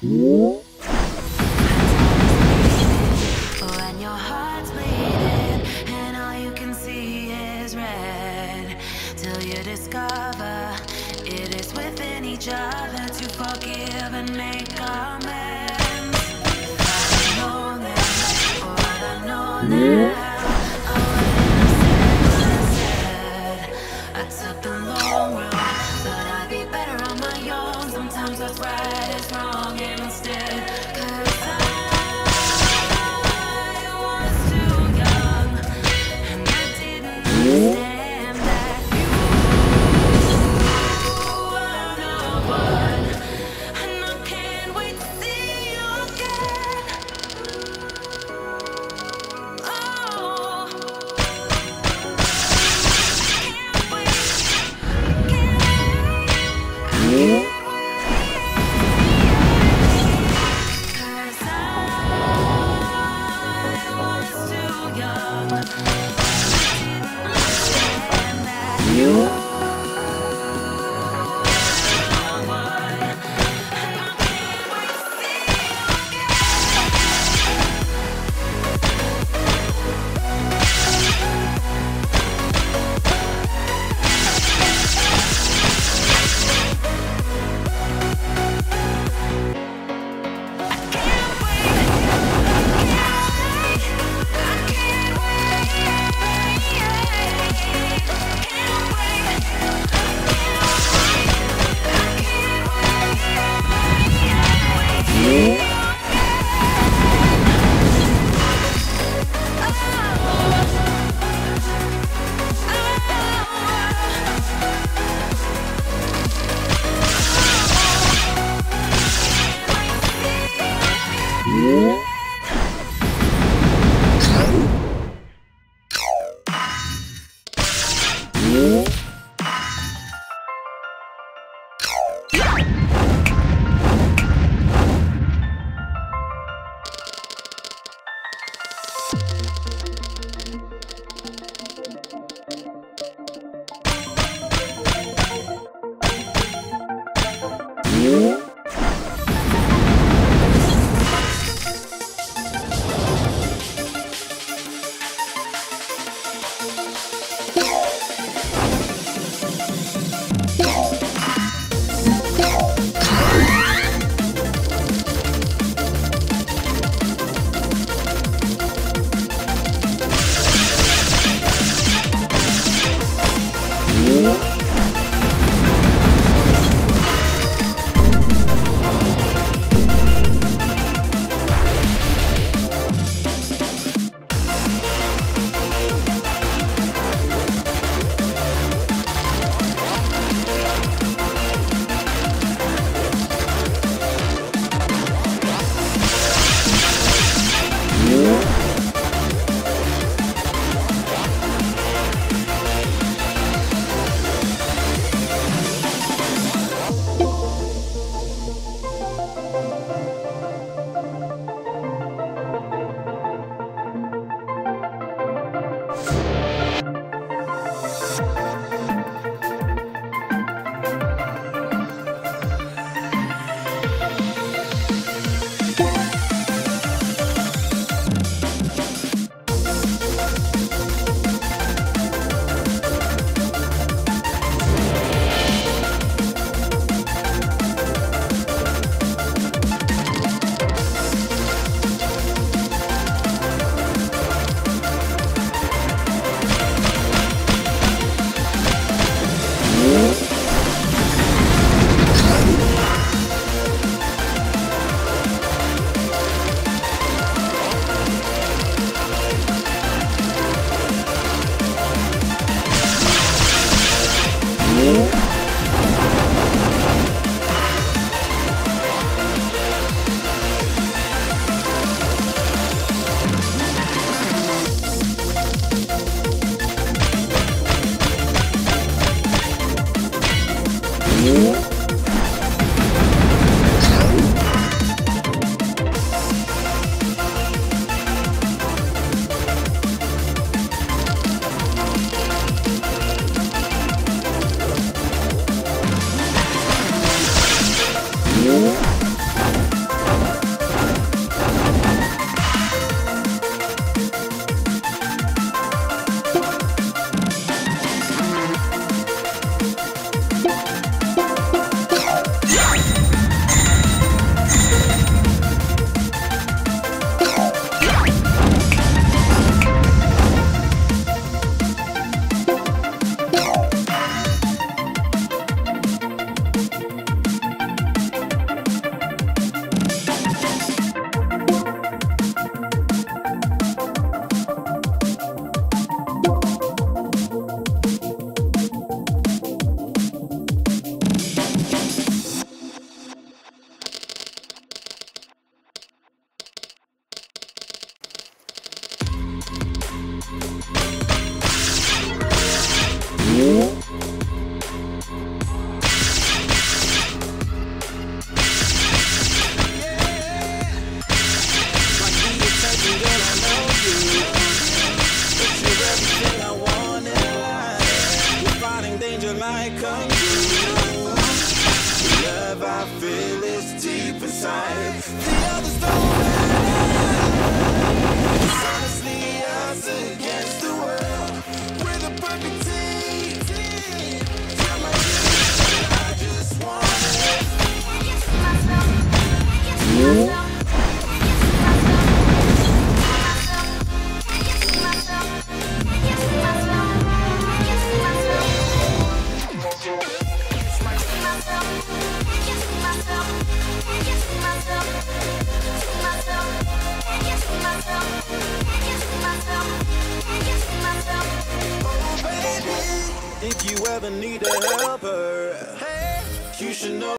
When your heart's bleeding and all you can see is red, till you discover it is within each other to forgive and make amends. I know that, or I know now. I wouldn't have said what I said. I took the long road, thought I'd be better on my own. Sometimes what's right is wrong instead. 'Cause I was too young and I didn't understand that you were the one. And I can't wait to see you again. Oh, can't wait, can't wait. 'Cause I was too young and I didn't understand. deep inside. The others don't matter. It's honestly us against the world. We're the perfect team. You're my team. I just wanna get to myself. Get to myself. If you ever need a helper, hey, you should know.